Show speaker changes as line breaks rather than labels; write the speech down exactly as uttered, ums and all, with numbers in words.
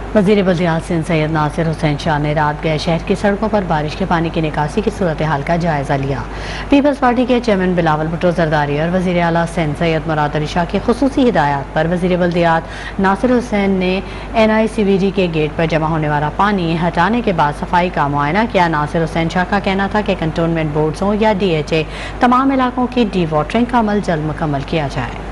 वज़ीर बल्दियात सिंध सैयद नासिर हुसैन शाह ने रात गए शहर की सड़कों पर बारिश के पानी की निकासी की सूरत हाल का जायजा लिया। पीपल्स पार्टी के चेयरमैन बिलावल भुट्टो जरदारी और वज़ीर आला सिंध सैयद मुराद अली शाह की खुसूसी हिदायत पर वज़ीर बल्दियात नासिर हुसैन ने N I C B D के गेट पर जमा होने वाला पानी हटाने के बाद सफाई का मुआयना किया। नासिर हुसैन शाह का कहना था कि कंटोनमेंट बोर्ड्स हों या डी एच ए, तमाम इलाकों की डी वाटरिंग का अमल जल्द मुकम्मल किया जाए।